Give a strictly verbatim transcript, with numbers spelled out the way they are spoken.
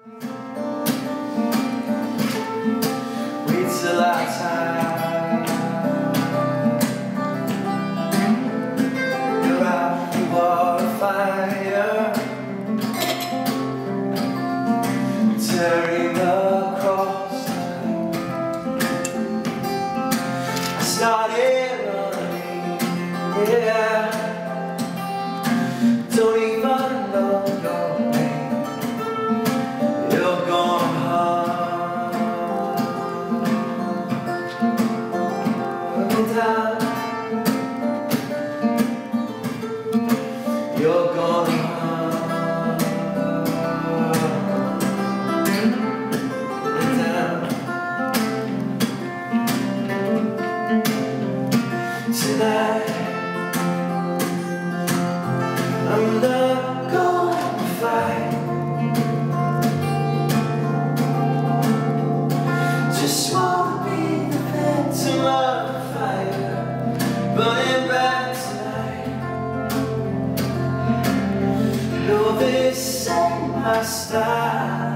Wait till our time. You're out, you are a fire, tearing across the night. I started running, yeah. Don't even know your name. You're gone hard. Running down. You're gone hard. Running down. Tonight I'm not gonna fight. Just wanna be the victim of the fire burning bright tonight. No, this ain't my style.